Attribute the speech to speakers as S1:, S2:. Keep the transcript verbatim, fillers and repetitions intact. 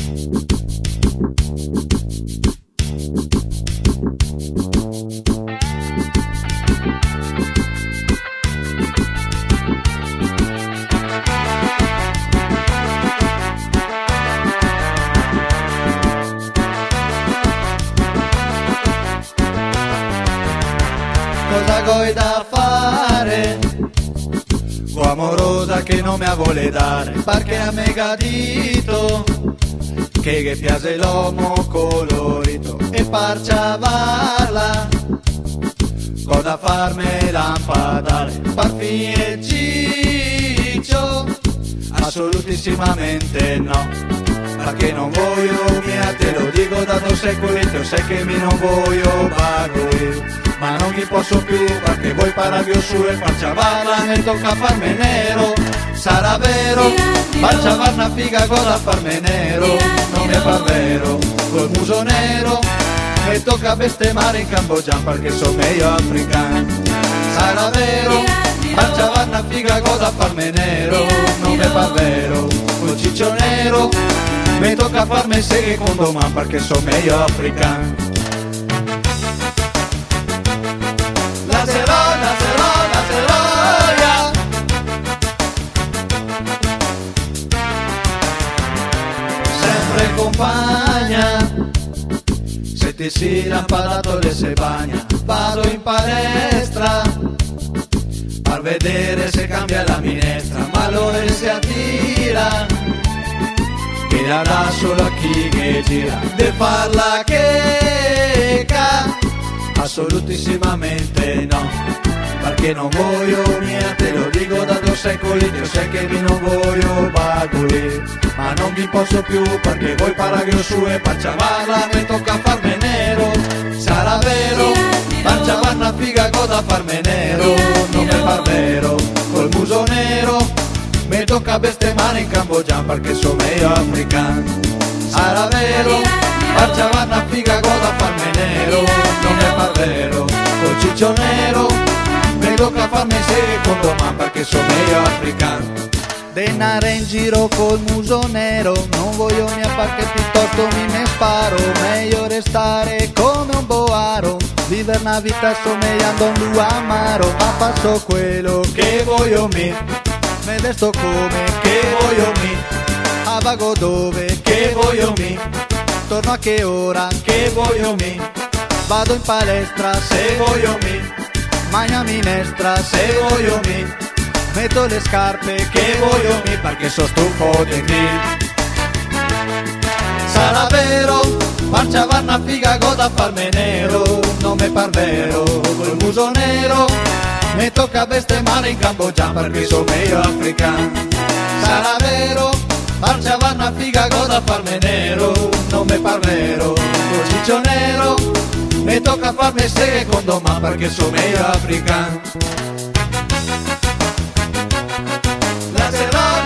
S1: Cosa vuoi da fare? O amorosa che non mi vuole dare, perché a me gadito che che piace l'uomo colorito e parciavarla cosa farmi lampadare par fine ciccio assolutissimamente no, perché non voglio mia, te lo dico da dos secoli, io sai che mi non voglio bagoir, ma non mi posso più perché vuoi parare su e parciavarla, mi tocca farmi nero, sarà vero, parciavar una figa cosa farmi nero, non è par vero, col muso nero, mi tocca bestemare in Cambogia perché sono meglio africano, sarà vero, parciavar una figa cosa farmi nero, non è par vero, col ciccio nero, mi tocca farmi secondo man perché sono meglio africano. La cerola, cerola, cerola, sempre compagna, se ti si lampadato le se bagna, vado in palestra, per vedere se cambia la minestra, ma l'ore si attira, che la dà solo a chi che gira, de farla checa, assolutissimamente no, perché non voglio mia, te lo dico da dos secoli, io sai che mi non voglio bagoli, ma non mi posso più perché vuoi parare su e parciavarla, mi tocca farmi nero, sarà vero, parciavar una figa cosa farmi nero, non è par vero, col muso nero, mi tocca bestemare in Cambogia perché sono meglio africano, sarà vero, parciavar una figa cosa farmi nero, non è par vero, col ciccio nero, mi tocca farmi secondo man perché sono meglio africano. Denare in giro col muso nero, non voglio mia perché piuttosto mi ne sparo, meglio restare come un boaro, vivere una vita somigliando a un amaro, ma faccio quello che voglio mi, me vesto come che voglio mi, a vago dove che voglio mi, torno a che ora che voglio mi, vado in palestra se voglio mi, magna minestra se voglio mi, metto le scarpe che voglio mi perché sono stufo di grill. Sarà vero, parciavar una figa goda farmi nero, non mi par vero, col muso nero, mi tocca bestemare in Cambogia perché sono meglio africano. Sarà vero, parciavar una figa goda farmi nero, non mi par vero, col ciccio nero, mi tocca farmi secondo man perché sono meglio africano. La